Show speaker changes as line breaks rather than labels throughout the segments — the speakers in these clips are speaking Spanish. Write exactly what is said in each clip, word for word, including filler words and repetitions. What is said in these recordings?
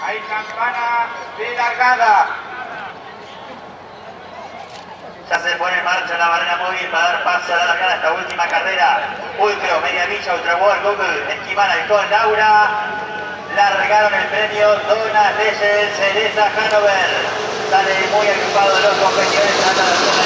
Hay campana de largada.
Ya se pone en marcha la barrera móvil para dar paso a la largada esta última carrera. Ultro, Media Villa, Ultra World, Google, Esquimal, Alcohol, Laura. Largaron el premio Dona Leyes, Cereza, Hanover. Sale muy agrupado los competidores. Trata de hacer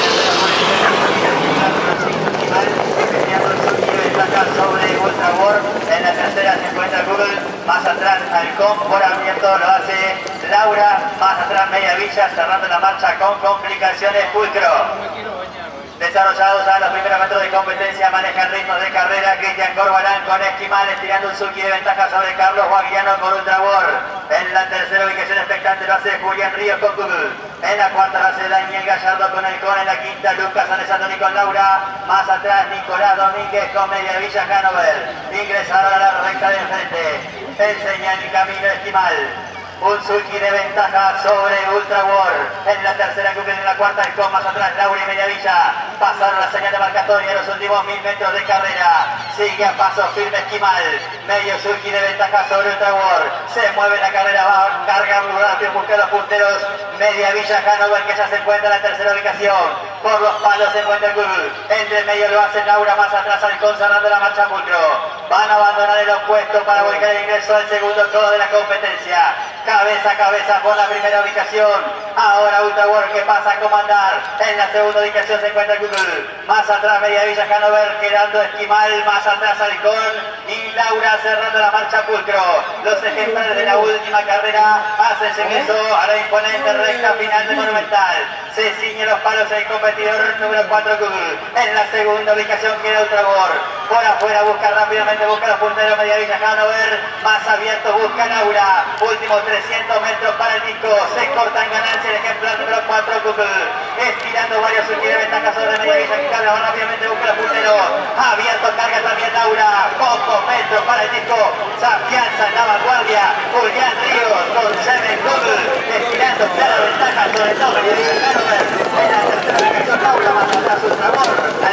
sobre Ultra World. En la tercera se encuentra Google. Más atrás Halcón por abierto lo hace Laura. Más atrás Media Villa, cerrando la marcha con complicaciones Pulcro. Desarrollados a los primeros metros de competencia, maneja el ritmo de carrera Cristian Corbalán con Esquimal, estirando un sulky de ventaja sobre Carlos Guagliano con Ultra World. En la tercera ubicación expectante lo hace Julián Ríos con Google. En la cuarta lo hace Daniel Gallardo con Halcón. En la quinta Lucas Alessandro con Laura. Más atrás Nicolás Domínguez con Media Villa Hanover. Ingresaron a la recta de enfrente. Enseña el camino Esquimal. Un sulky de ventaja sobre Ultra World. En la tercera Google, en la cuarta Halcón, más atrás Laura y Media Villa. Pasaron la señal de marcatoria en los últimos mil metros de carrera. Sigue a paso firme Esquimal. Medio sulky de ventaja sobre Ultra World. Se mueve la carrera, va, carga muy rápido, busca los punteros. Media Villa Hanover, que ya se encuentra en la tercera ubicación. Por los palos se encuentra el Google. Entre el medio lo hace Laura, más atrás Halcón, cerrando la marcha Pulcro. Van a abandonar el opuesto para volcar el ingreso al segundo todo de la competencia. Cabeza a cabeza por la primera ubicación. Ahora Ultra World que pasa a comandar. En la segunda ubicación se encuentra Google. Más atrás Media Villa Hanover, quedando Esquimal. Más atrás Halcón y Laura cerrando la marcha Pulcro. Los ejemplares de la última carrera hacen su ingreso a la imponente recta final de Monumental. Se ciñen los palos el competidor número cuatro Google. En la segunda ubicación queda Ultra World. Por afuera busca rápidamente, busca los punteros Media Villa Hanover. Más abierto busca Laura. Último trescientos metros para el disco. Se corta en ganancia el ejemplar número cuatro Google. Estirando varios sulky de ventaja sobre Media Villa que carga rápidamente, busca los punteros. Abierto carga también Laura. Pocos metros para el disco. Se afianza en la vanguardia. Julián Ríos con Seven Google. Estirando clara ventaja sobre todo Media Villa Hanover. En la tercera ubicación Laura, más atrás Ultra World.